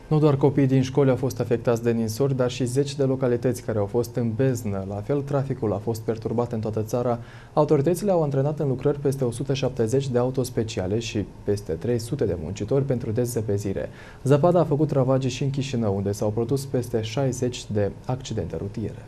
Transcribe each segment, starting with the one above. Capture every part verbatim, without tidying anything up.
Nu doar copiii din școli au fost afectați de ninsori, dar și zeci de localități care au fost în beznă. La fel, traficul a fost perturbat în toată țara. Autoritățile au antrenat în lucrări peste o sută șaptezeci de autospeciale și peste trei sute de muncitori pentru dezăpezire. Zăpada a făcut ravagii și în Chișinău, unde s-au produs peste șaizeci de accidente rutiere.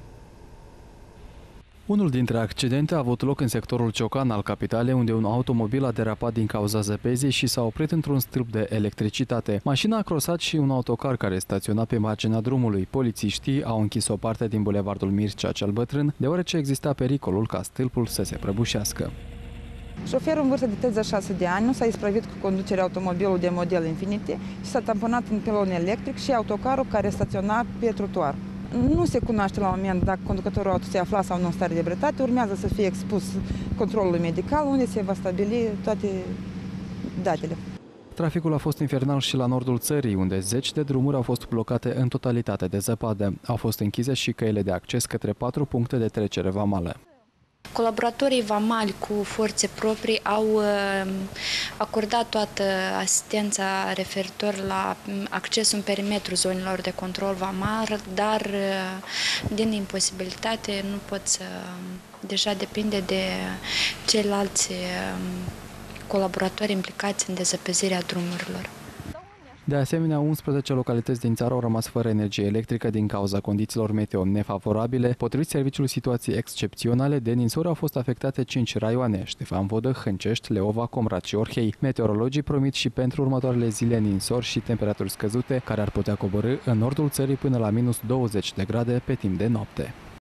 Unul dintre accidente a avut loc în sectorul Ciocan al capitalei, unde un automobil a derapat din cauza zăpezii și s-a oprit într-un stâlp de electricitate. Mașina a crosat și un autocar care staționa pe marginea drumului. Polițiștii au închis o parte din bulevardul Mircea cel Bătrân, deoarece exista pericolul ca stâlpul să se prăbușească. Șoferul în vârstă de treizeci și șase de ani nu s-a isprăvit cu conducerea automobilului de model Infiniti și s-a tamponat în pilon electric și autocarul care staționa pe trotuar. Nu se cunoaște la moment dacă conducătorul auto se afla sau nu în stare de ebrietate, urmează să fie expus controlului medical, unde se va stabili toate datele. Traficul a fost infernal și la nordul țării, unde zeci de drumuri au fost blocate în totalitate de zăpadă. Au fost închise și căile de acces către patru puncte de trecere vamală. Colaboratorii vamali cu forțe proprii au acordat toată asistența referitor la accesul în perimetrul zonelor de control vamal, dar din imposibilitate nu pot să... Deja depinde de ceilalți colaboratori implicați în dezăpezirea drumurilor. De asemenea, unsprezece localități din țară au rămas fără energie electrică din cauza condițiilor meteo nefavorabile. Potrivit serviciului situații excepționale, de ninsori au fost afectate cinci raioane: Ștefan Vodă, Hâncești, Leova, Comrat și Orhei. Meteorologii promit și pentru următoarele zile ninsori și temperaturi scăzute, care ar putea coborî în nordul țării până la minus douăzeci de grade pe timp de noapte.